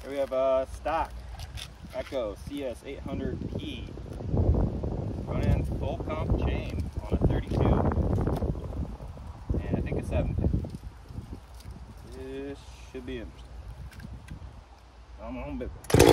Here we have a stock Echo CS-800P front end full comp chain on a 32, and I think it's 7-pin. This should be interesting. Come on, baby.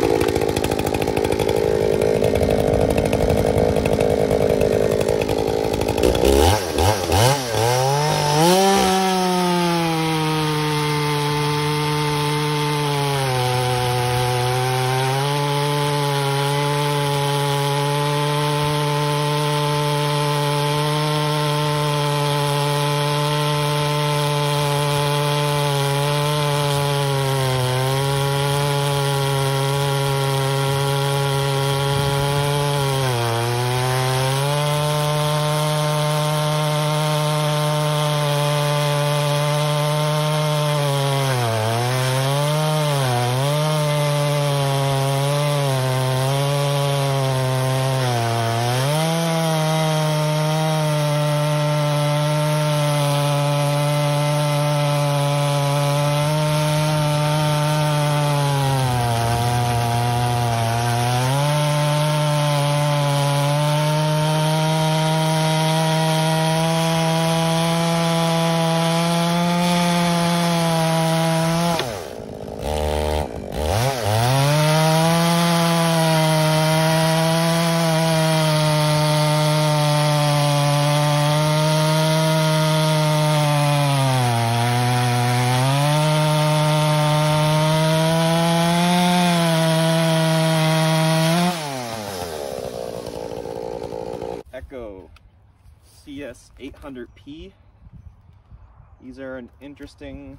Echo CS-800P. These are an interesting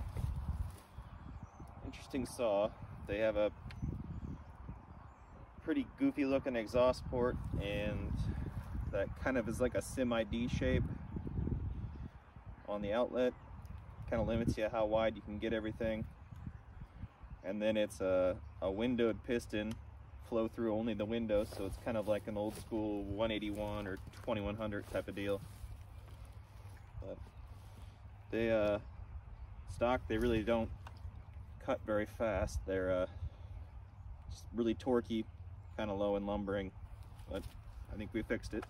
saw. They have a pretty goofy looking exhaust port, and that kind of is like a semi-D shape on the outlet. Kind of limits you how wide you can get everything. And then it's a windowed piston, flow through only the windows, so it's kind of like an old school 181 or 2100 type of deal. But they stock, they really don't cut very fast. They're just really torquey, kind of low and lumbering, but I think we fixed it.